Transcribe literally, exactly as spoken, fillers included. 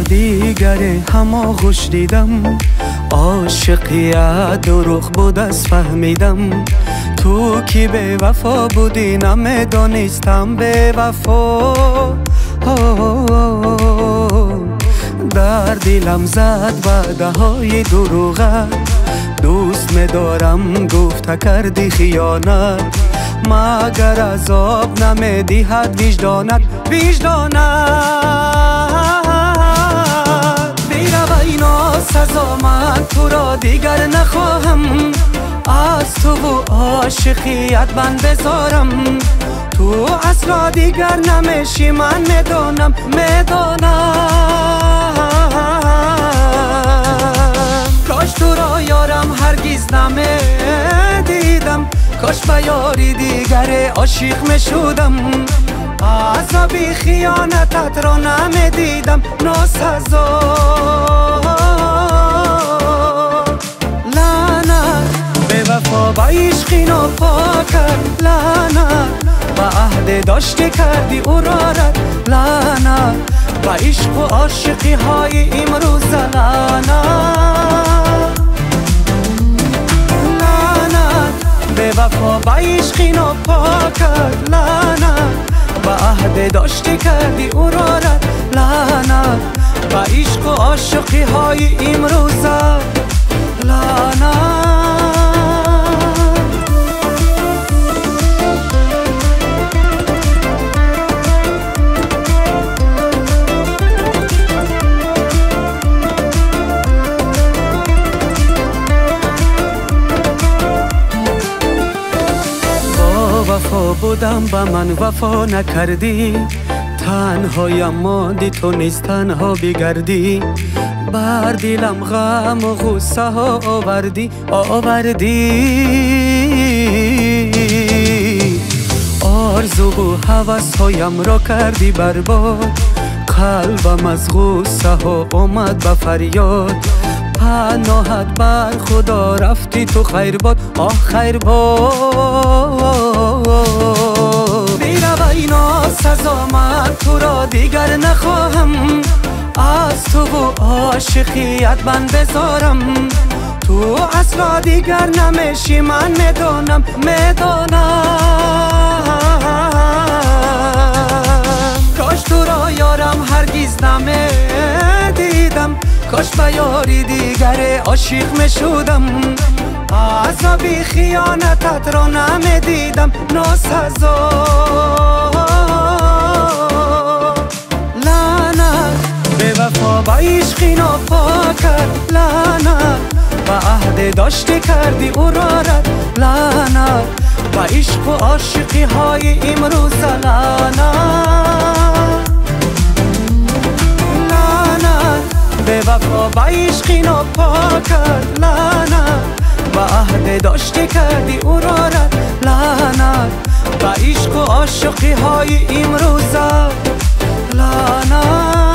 دیگر همه خوش دیدم، عاشقیت دروغ بود از فهمیدم. تو کی به وفا بودی نمیدانستم به وفا. در دلم زد وعده های دروغت، دوست می‌دارم گفت کردی خیانت. مگر عذاب نمیدهد وجدانت وجدانت؟ بیرو اینا سزا، من تو را دیگر نخواهم. از تو و عاشقیت بند بذارم، تو اصلا دیگر نمیشی من میدانم میدانم. کاش تو را یارم هرگز نمیدیدم، کاش به یاری دیگر عاشق میشدم. عذابی خیانتت را نمیدیدم ناسزا. لعنت به وفا با عشقی ناپاک کرد، لعنت با عهد داشتی کردی او را رد. لعنت با عشق و عاشقی های امروز، لعنت به وفا با عشقی ناپاک کرد. لعنت با عهد داشتی کردی او را رد. لعنت با عشق و عاشقی های امروز، لعنت. وفا بودم با من وفا نکردی، تنهایم ماندی تو نیز تنها بگردی. بر دلم غم و غصه ها آوردی آوردی. آرزو و هوس هایم را کردی برباد، قلبم از غصه ها آمد به فریاد. پناهت بر خدا رفتی تو خیر باد، آه خیر باد. بیرو اینا سزا، من تو را دیگر نخواهم. از تو و عاشقیت بند بذارم، تو اصلا دیگر نمیشی من میدانم میدانم. کاش تو را یارم هرگز نمیدیدم، کاش به یاری دیگر عاشق میشدم. عذابی خیانتت را نمیدیدم ناسزا. لعنت به وفا با عشقی ناپاک کرد. لعنت با عهد داشتی کردی او را رد. لعنت با عشق و عاشقی های امروز، لعنت به وفا با عشقی ناپاک کرد. لعنت با عهد داشتی کردی او را رد. لعنت با عشق و عاشقی های امروز، لعنت.